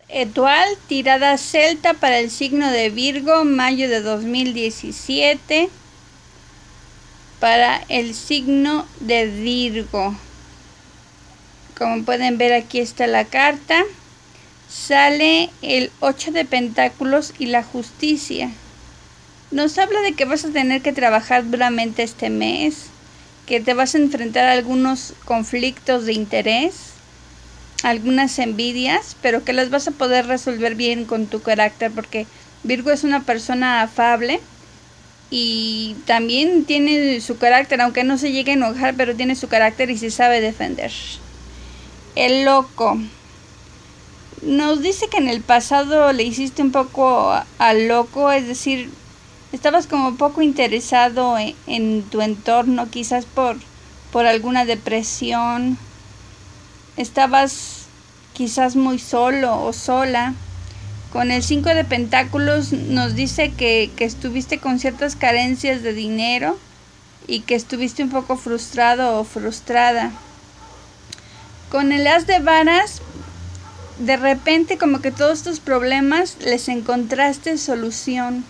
Etual, tirada celta para el signo de Virgo, mayo de 2017. Para el signo de Virgo. Como pueden ver, aquí está la carta. Sale el 8 de pentáculos y la justicia. Nos habla de que vas a tener que trabajar duramente este mes, que te vas a enfrentar a algunos conflictos de interés, algunas envidias, pero que las vas a poder resolver bien con tu carácter, porque Virgo es una persona afable y también tiene su carácter, aunque no se llegue a enojar, pero tiene su carácter y se sabe defender. El loco. Nos dice que en el pasado le hiciste un poco al loco, es decir, estabas como poco interesado en tu entorno, quizás por alguna depresión. Estabas quizás muy solo o sola. Con el 5 de pentáculos nos dice que estuviste con ciertas carencias de dinero y que estuviste un poco frustrado o frustrada. Con el as de varas, de repente como que todos tus problemas les encontraste solución.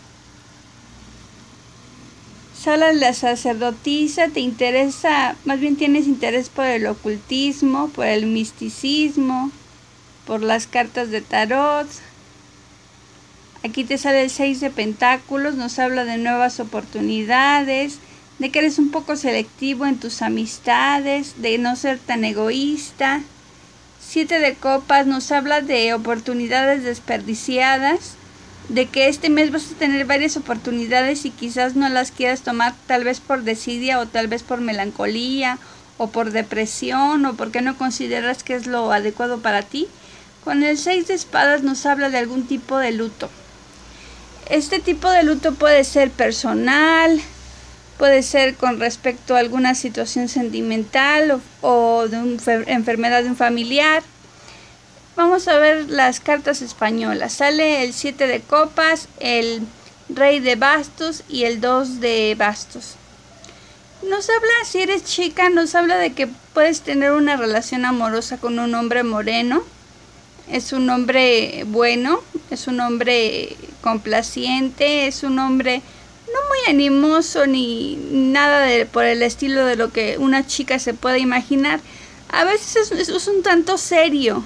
Sale la sacerdotisa, te interesa, más bien tienes interés por el ocultismo, por el misticismo, por las cartas de tarot. Aquí te sale el 6 de pentáculos, nos habla de nuevas oportunidades, de que eres un poco selectivo en tus amistades, de no ser tan egoísta. 7 de copas nos habla de oportunidades desperdiciadas, de que este mes vas a tener varias oportunidades y quizás no las quieras tomar, tal vez por desidia o tal vez por melancolía o por depresión o porque no consideras que es lo adecuado para ti. Con el 6 de espadas nos habla de algún tipo de luto. Este tipo de luto puede ser personal, puede ser con respecto a alguna situación sentimental o de una enfermedad de un familiar. Vamos a ver las cartas españolas. Sale el 7 de copas, el rey de bastos y el 2 de bastos. Nos habla, si eres chica, nos habla de que puedes tener una relación amorosa con un hombre moreno. Es un hombre bueno, es un hombre complaciente, es un hombre no muy animoso ni nada por el estilo de lo que una chica se puede imaginar. A veces es un tanto serio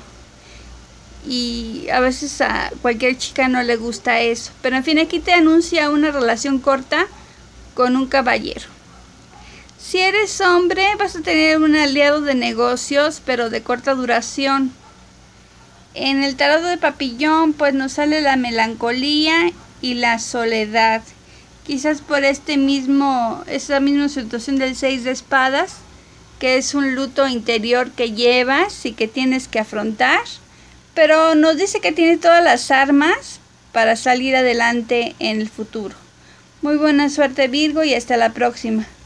y a veces a cualquier chica no le gusta eso. Pero en fin, aquí te anuncia una relación corta con un caballero. Si eres hombre, vas a tener un aliado de negocios, pero de corta duración. En el tarot de Papillón, pues nos sale la melancolía y la soledad. Quizás por esa misma situación del 6 de espadas, que es un luto interior que llevas y que tienes que afrontar. Pero nos dice que tiene todas las armas para salir adelante en el futuro. Muy buena suerte, Virgo, y hasta la próxima.